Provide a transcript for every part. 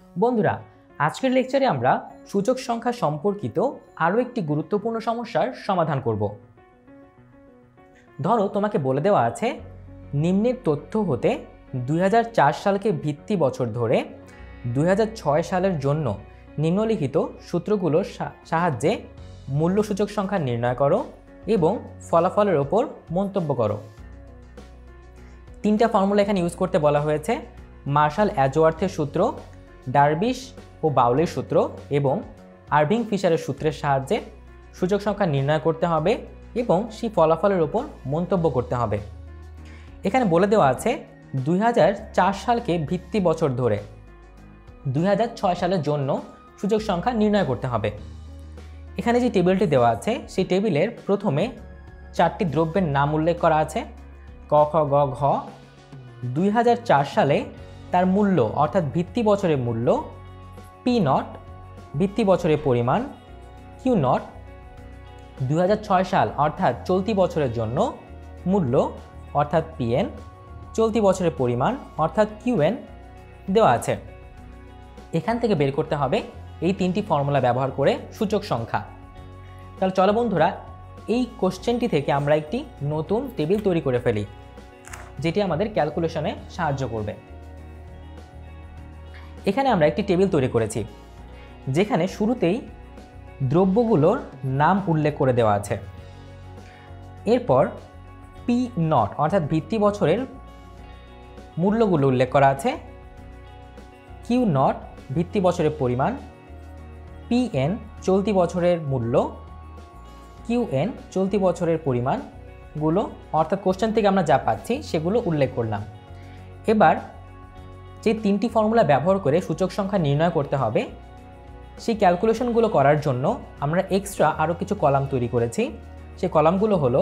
বন্ধুরা, আজকের লেকচারে আমরা সূচক সংখ্যা সম্পর্কিত আরও একটি গুরুত্বপূর্ণ সমস্যার সমাধান করব। ধরো তোমাকে বলে দেওয়া আছে নিম্নের তথ্য হতে 2004 সালকে ভিত্তি বছর ধরে 2006 সালের জন্য নিম্নলিখিত সূত্রগুলোর সাহায্যে মূল্য সূচক সংখ্যা নির্ণয় করো এবং ফলাফলের ওপর মন্তব্য করো। তিনটা ফর্মুলা এখানে ইউজ করতে বলা হয়েছে: মার্শাল অ্যাজওয়ার্থের সূত্র, ডারবিশ ও বাউলের সূত্র এবং আরভিং ফিশারের সূত্রের সাহায্যে সূচক সংখ্যা নির্ণয় করতে হবে এবং সেই ফলাফলের ওপর মন্তব্য করতে হবে। এখানে বলে দেওয়া আছে 2004 সালকে ভিত্তি বছর ধরে 2006 সালের জন্য সূচক সংখ্যা নির্ণয় করতে হবে। এখানে যে টেবিলটি দেওয়া আছে সেই টেবিলের প্রথমে 4টি দ্রব্যের নাম উল্লেখ করা আছে: ক, খ, গ, ঘ। 2004 সালে তার মূল্য অর্থাৎ ভিত্তি বছরের মূল্য পি নট, ভিত্তি বছরের পরিমাণ কিউ নট। 2006 সাল অর্থাৎ চলতি বছরের জন্য মূল্য অর্থাৎ পিএন, চলতি বছরের পরিমাণ অর্থাৎ কিউএন দেওয়া আছে। এখান থেকে বের করতে হবে এই তিনটি ফর্মুলা ব্যবহার করে সূচক সংখ্যা। তাহলে চলো বন্ধুরা, এই কোশ্চেনটি থেকে আমরা একটি নতুন টেবিল তৈরি করে ফেলি, যেটি আমাদের ক্যালকুলেশনে সাহায্য করবে। এখানে আমরা একটি টেবিল তৈরি করেছি, যেখানে শুরুতেই দ্রব্যগুলোর নাম উল্লেখ করে দেওয়া আছে। এরপর পি নট অর্থাৎ ভিত্তি বছরের মূল্যগুলো উল্লেখ করা আছে, কিউ নট ভিত্তি বছরের পরিমাণ, পিএন চলতি বছরের মূল্য, কিউএন চলতি বছরের পরিমাণগুলো অর্থাৎ কোশ্চেন থেকে আমরা যা পাচ্ছি সেগুলো উল্লেখ করলাম। এবার যে তিনটি ফর্মুলা ব্যবহার করে সূচক সংখ্যা নির্ণয় করতে হবে, সেই ক্যালকুলেশনগুলো করার জন্য আমরা এক্সট্রা আরও কিছু কলাম তৈরি করেছি। সেই কলামগুলো হলো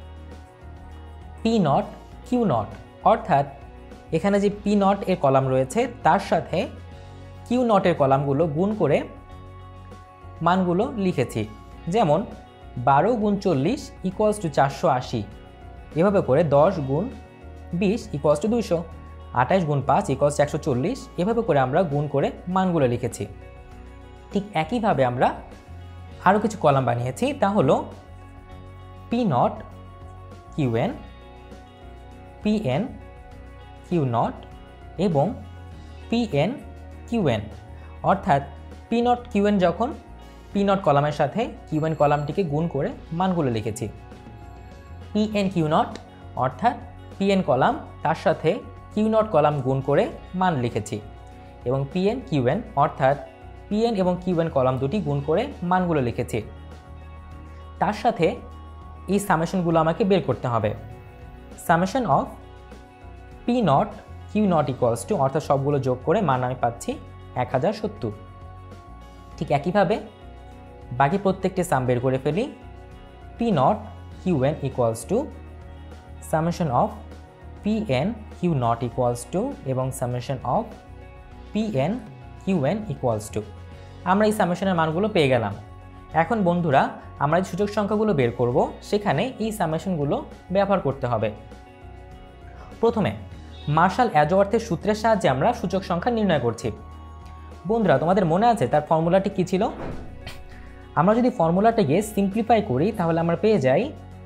পি নট, কিউ নট, অর্থাৎ এখানে যে পি নট এর কলাম রয়েছে তার সাথে কিউ নটের কলামগুলো গুণ করে মানগুলো লিখেছি। যেমন 12 গুণ 40 ইকুয়ালস টু 480, এভাবে করে 10 গুণ 20 ইকুয়ালস টু 200, 28 গুণ 5 ইকুয়ালস 140, এভাবে করে আমরা গুণ করে মানগুলো লিখেছি। ঠিক একইভাবে আমরা আরও কিছু কলাম বানিয়েছি, তা হলো P not Q N, P N Q not এবং পিএন কিউএন, অর্থাৎ পি নট কিউএন যখন পি নট কলামের সাথে কিউএন কলামটিকে গুণ করে মানগুলো লিখেছি। পিএন কিউ নট অর্থাৎ পিএন কলাম তার সাথে কিউ নট কলাম গুণ করে মান লিখেছি, এবং পিএন কিউএন অর্থাৎ পিএন এবং কিউএন কলাম দুটি গুণ করে মানগুলো লিখেছি। তার সাথে এই সামেশনগুলো আমাকে বের করতে হবে। Summation of P not Q not equals to, অর্থাৎ সবগুলো যোগ করে মান আমি পাচ্ছি 1070। ঠিক একইভাবে বাকি প্রত্যেকটি সাম বের করে ফেলি। P not Q N equals to summation of P N Q not equals to এবং summation of P N Q N equals to. আমরা এই সামেশনের মানগুলো পেয়ে গেলাম। এখন বন্ধুরা, আমরা যে সূচক সংখ্যাগুলো বের করব সেখানে এই সামেশনগুলো ব্যবহার করতে হবে। প্রথমে মার্শাল অ্যাজওয়ার্থের সূত্রের সাহায্যে আমরা সূচক সংখ্যা নির্ণয় করছি। বন্ধুরা, তোমাদের মনে আছে তার ফর্মুলাটি কী ছিল? আমরা যদি ফর্মুলাটাকে সিম্পলিফাই করি তাহলে আমরা পেয়ে যাই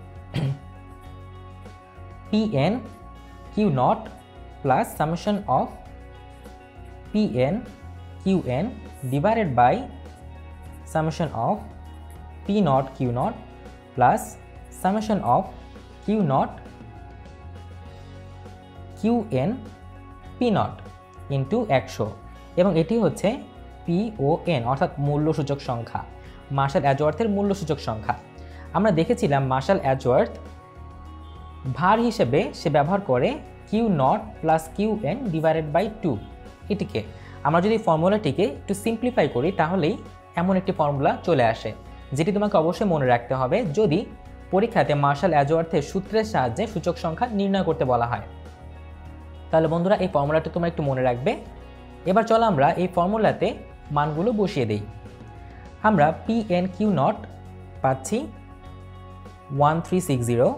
P N Q not plus summation of P N Q N divided by summation of P not Q not plus summation of Q not Q N P not into 100, এবং এটি হচ্ছে পিওএন অর্থাৎ মূল্য সূচক সংখ্যা, মার্শাল অ্যাজওয়ার্থের মূল্য সূচক সংখ্যা। আমরা দেখেছিলাম মার্শাল অ্যাজওয়ার্থ ভার হিসেবে সে ব্যবহার করে Q not plus Q N divided by 2। এটিকে আমরা যদি ফর্মুলাটিকে একটু সিম্পলিফাই করি তাহলেই এমন একটি ফর্মুলা চলে আসে, যেটি তোমাকে অবশ্যই মনে রাখতে হবে যদি পরীক্ষাতে মার্শাল অ্যাজওয়ার্থের সূত্রের সাহায্যে সূচক সংখ্যা নির্ণয় করতে বলা হয়। তাহলে বন্ধুরা, এই ফর্মুলাটি তোমরা একটু মনে রাখবে। এবার চলো আমরা এই ফর্মুলাতে মানগুলো বসিয়ে দিই। আমরা পিএন কিউ নট পাচ্ছি 1360,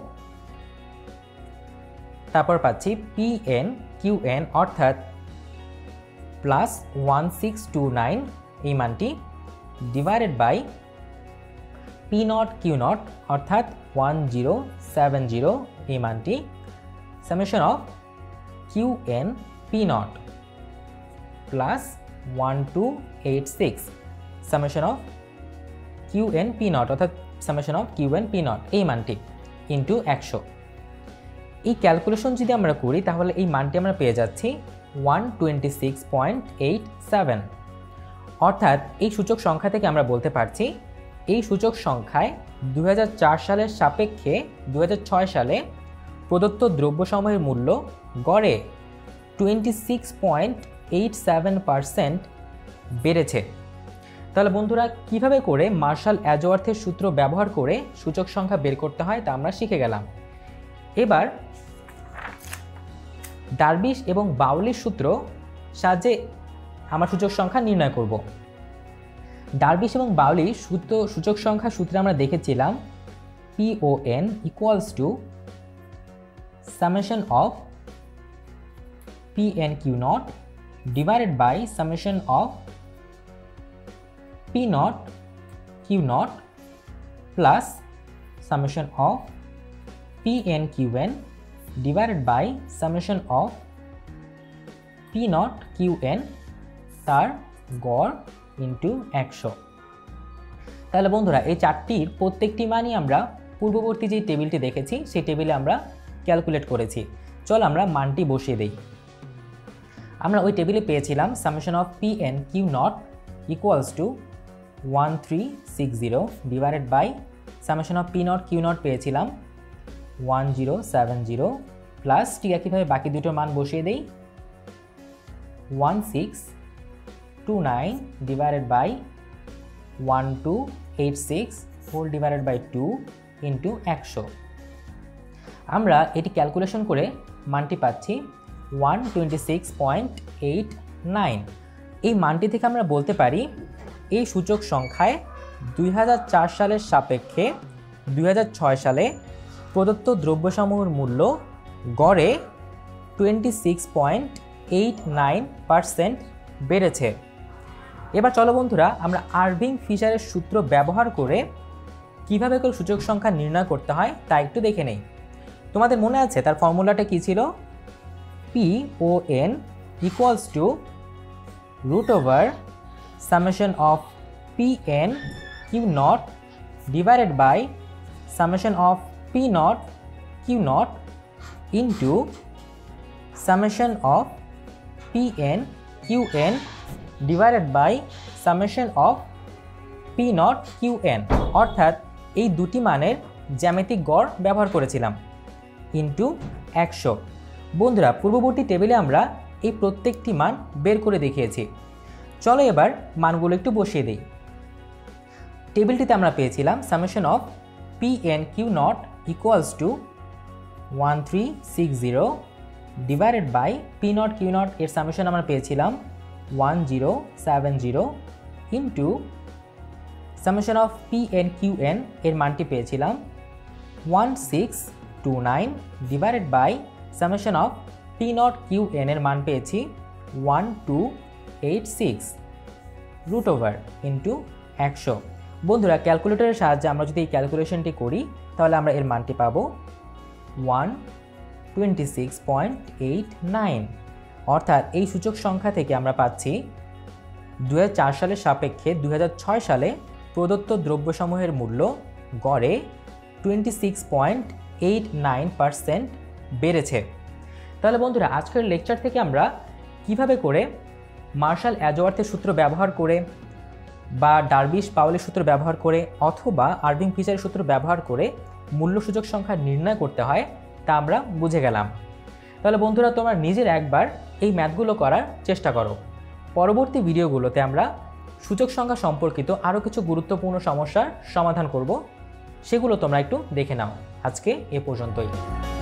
তারপর পাচ্ছি পিএন কিউএন অর্থাৎ প্লাস 1629 এই মানটি divided by P not Q not অর্থাৎ 1070 এই মানটি summation of Q N P not plus 1286 summation of Q N P not অর্থাৎ summation of Q N P not এই মানটি ইন্টু 100। এই ক্যালকুলেশন যদি আমরা করি তাহলে এই মানটি আমরা পেয়ে যাচ্ছি 126.87। অর্থাৎ এই সূচক সংখ্যা থেকে আমরা বলতে পারছি এই সূচক সংখ্যায় 2004 সালের সাপেক্ষে 2006 সালে প্রদত্ত দ্রব্যসমূহের মূল্য গড়ে 26.87% বেড়েছে। তাহলে বন্ধুরা কিভাবে করে মার্শাল অ্যাজওয়ার্থের সূত্র ব্যবহার করে সূচক সংখ্যা বের করতে হয় তা আমরা শিখে গেলাম। এবার ডার্বিশ এবং বাউলির সূত্র সাহায্যে আমরা সূচক সংখ্যা নির্ণয় করব। ডার্বিশ এবং বাউলি সূচক সংখ্যা সূত্রে আমরা দেখেছিলাম PON equals to summation of PNQ not divided by summation of P not Q not plus summation of PNQN divided by summation of P not QN তার গড় ইন্টু 100। তাহলে বন্ধুরা এই চারটির প্রত্যেকটি মানই আমরা পূর্ববর্তী যে টেবিলটি দেখেছি সেই টেবিলে আমরা ক্যালকুলেট করেছি। চল আমরা মানটি বসিয়ে দেই। আমরা ওই টেবিলে পেয়েছিলাম summation of PNQ not equals to 1360 divided by summation of P not Q not পেয়েছিলাম 1070 প্লাস ঠিক একইভাবে বাকি দুটো মান বসিয়ে দেই 1629 divided by 1286 whole divided by 2 into 100। আমরা এটি ক্যালকুলেশন করে মানটি পাচ্ছি 126.89। এই মানটি থেকে আমরা বলতে পারি এই সূচক সংখ্যায় 2004 সালের সাপেক্ষে 2006 সালে প্রদত্ত দ্রব্যসমূহের মূল্য গড়ে 26.89% বেড়েছে। এবার চলো বন্ধুরা আমরা আরভিং ফিশারের সূত্র ব্যবহার করে কিভাবে করে সূচক সংখ্যা নির্ণয় করতে হয় তা একটু দেখে নেই। তোমাদের মনে আছে তার ফর্মুলাটা কি ছিল? PON equals to root over summation of PN Q not divided by summation of P not Q not into summation of PN QN divided by summation of P not QN অর্থাৎ এই দুটি মানের জ্যামিতিক গড় ব্যবহার করেছিলাম ইন্টু 100। বন্ধুরা পূর্ববর্তী টেবিলে আমরা এই প্রত্যেকটি মান বের করে দেখিয়েছি। চলো এবার মানগুলো একটু বসিয়ে দিই। টেবিলটিতে আমরা পেয়েছিলাম summation of PNQ not equals to 1360 divided by P not Q not এর সামেশন আমরা পেয়েছিলাম 1070 ইন্টু সামেশন অফ PNQN এর মানটি পেয়েছিলাম 1629 divided by summation of P not QN এর মান পেয়েছি 1286 রুট ওভার ইন্টু 100। বন্ধুরা ক্যালকুলেটরের সাহায্যে আমরা যদি এই ক্যালকুলেশনটি করি তাহলে আমরা এর মানটি পাবো 126.89। অর্থাৎ এই সূচক সংখ্যা থেকে আমরা পাচ্ছি 2004 সালের সাপেক্ষে 2006 সালে প্রদত্ত দ্রব্যসমূহের মূল্য গড়ে 26.89% বেড়েছে। তাহলে বন্ধুরা আজকের লেকচার থেকে আমরা কিভাবে করে মার্শাল অ্যাজওয়ার্থের সূত্র ব্যবহার করে বা ডার্বিশ পাউলির সূত্র ব্যবহার করে অথবা আরভিং ফিশারের সূত্র ব্যবহার করে মূল্য সূচক সংখ্যা নির্ণয় করতে হয় তা আমরা বুঝে গেলাম। তাহলে বন্ধুরা তোমরা নিজের একবার এই ম্যাথগুলো করার চেষ্টা করো। পরবর্তী ভিডিওগুলোতে আমরা সূচক সংখ্যা সম্পর্কিত আরও কিছু গুরুত্বপূর্ণ সমস্যার সমাধান করব, সেগুলো তোমরা একটু দেখে নাও। আজকে এ পর্যন্তই।